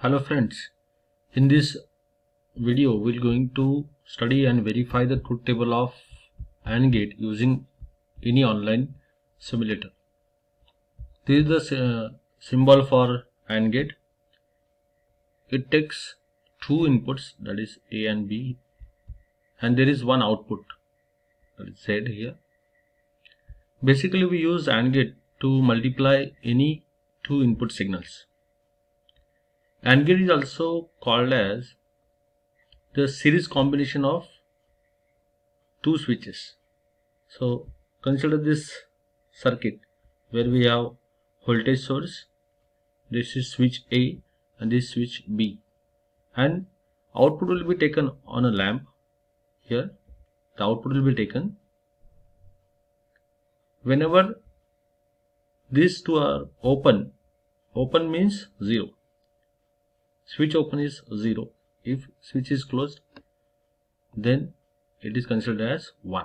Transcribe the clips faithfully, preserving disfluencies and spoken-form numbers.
Hello friends, in this video we are going to study and verify the truth table of AND gate using any online simulator. This is the uh, symbol for AND gate. It takes two inputs, that is A and B, and there is one output, that is Z here. Basically we use AND gate to multiply any two input signals. AND gate is also called as the series combination of two switches. So consider this circuit where we have voltage source, this is switch A and this switch B, and output will be taken on a lamp. Here the output will be taken whenever these two are open. Open means zero. Switch open is zero. If switch is closed, then it is considered as one.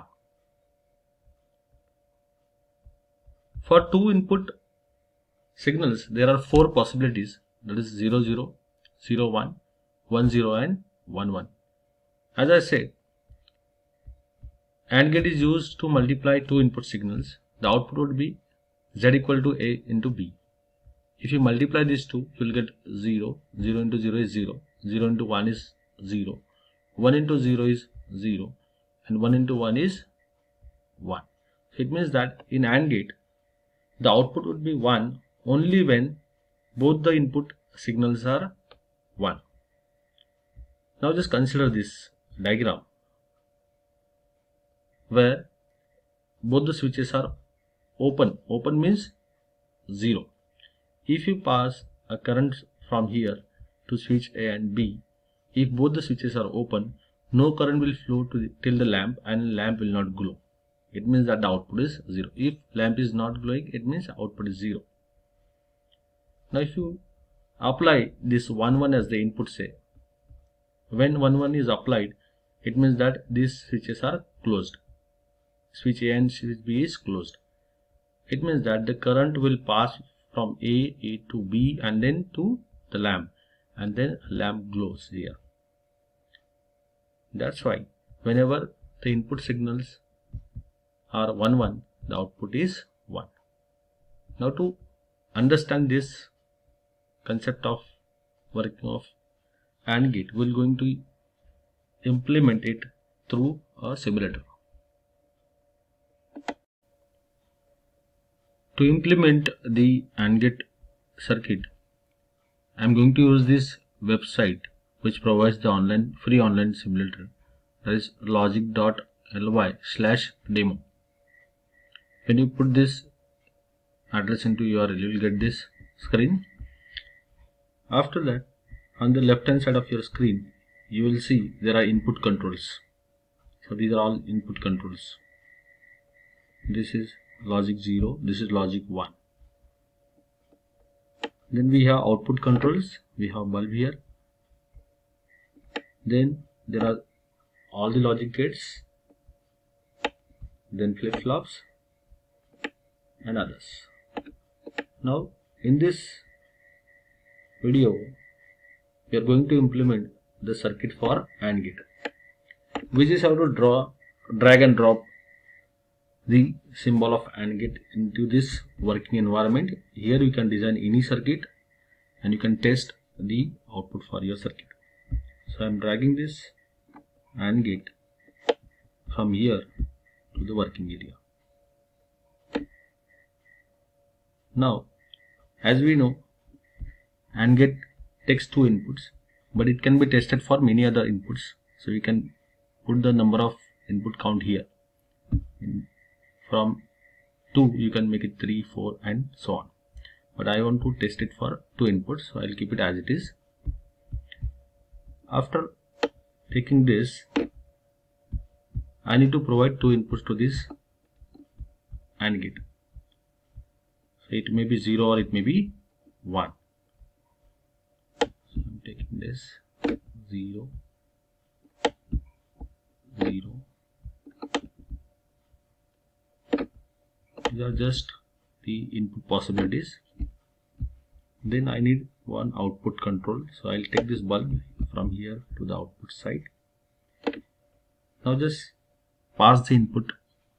For two input signals, there are four possibilities, that is zero zero, zero one, one zero and one one. As I said, AND gate is used to multiply two input signals. The output would be Z equal to A into B. If you multiply these two, you will get zero, zero into zero is zero, zero into one is zero, one into zero is zero, and one into one is one. So it means that in AND gate, the output would be one only when both the input signals are one. Now just consider this diagram where both the switches are open. Open means zero. If you pass a current from here to switch A and B, if both the switches are open, no current will flow to the, till the lamp, and lamp will not glow. It means that the output is zero. If lamp is not glowing, it means output is zero. Now if you apply this one one as the input, say, when one one is applied, it means that these switches are closed. Switch A and switch B is closed. It means that the current will pass from A, A to B and then to the lamp, and then lamp glows here. That's why whenever the input signals are one one, the output is one. Now to understand this concept of working of AND gate, we are going to implement it through a simulator. To implement the AND gate circuit, I am going to use this website which provides the online free online simulator, that is logic dot L Y slash demo. When you put this address into U R L, you will get this screen. After that, on the left hand side of your screen, you will see there are input controls. So these are all input controls. This is logic zero, this is logic one. Then we have output controls, we have bulb here. Then there are all the logic gates, then flip-flops and others. Now in this video, we are going to implement the circuit for AND gate. We just have to draw, drag and drop the symbol of AND gate into this working environment. Here you can design any circuit and you can test the output for your circuit. So I am dragging this AND gate from here to the working area. Now as we know, AND gate takes two inputs, but it can be tested for many other inputs. So you can put the number of input count here. From two you can make it three, four and so on, but I want to test it for two inputs, so I will keep it as it is. After taking this, I need to provide two inputs to this AND gate. So it may be zero or it may be one. So I am taking this zero, zero. These are just the input possibilities. Then I need one output control. So I'll take this bulb from here to the output side. Now just pass the input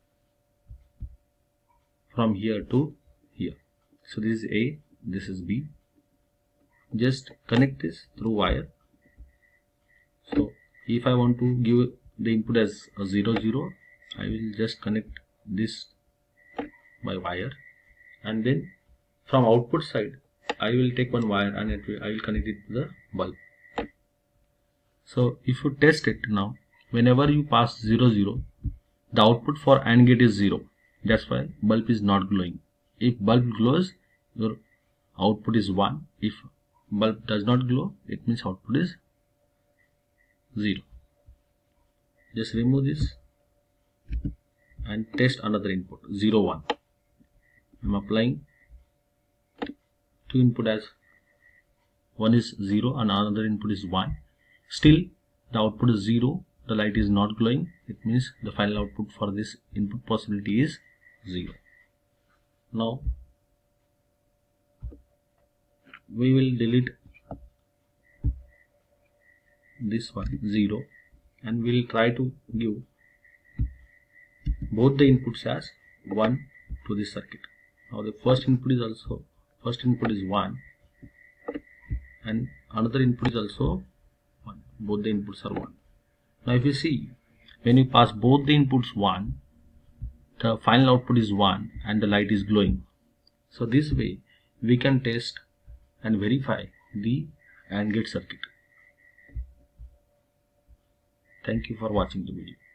from here to here. So this is A, this is B. Just connect this through wire. So if I want to give the input as a zero zero, I will just connect this by wire, and then from output side I will take one wire and it will, I will connect it to the bulb. So if you test it now, whenever you pass zero zero, the output for AND gate is zero. That's why bulb is not glowing. If bulb glows, your output is one. If bulb does not glow, it means output is zero. Just remove this and test another input, zero one. I'm applying two input as one is zero and another input is one. Still the output is zero, the light is not glowing. It means the final output for this input possibility is zero. Now we will delete this one, zero, and we will try to give both the inputs as one to this circuit. Now the first input is also first input is one and another input is also one. Both the inputs are one. Now if you see, when you pass both the inputs one, the final output is one and the light is glowing. So this way we can test and verify the AND gate circuit. Thank you for watching the video.